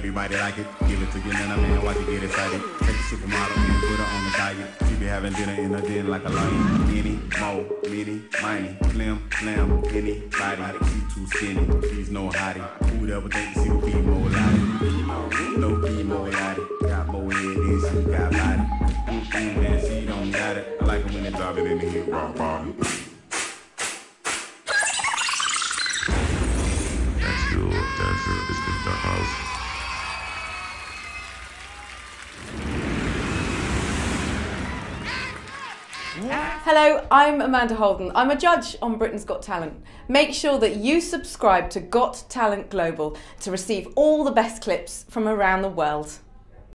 everybody like it. Give it to you, then a man, watch it get excited. Take a supermodel and put her on the diet. She be having dinner in her den like a lion. Any, mo, mini, miny, slim, slam, anybody. She too skinny, she's no hottie. Who'd ever think she would be more lottie? No be more lottie. Got more head than she got body. Man, she don't got it. I like it when they drop it in the hip rock bottom. That's your dancer is the house. Hello, I'm Amanda Holden. I'm a judge on Britain's Got Talent. Make sure that you subscribe to Got Talent Global to receive all the best clips from around the world.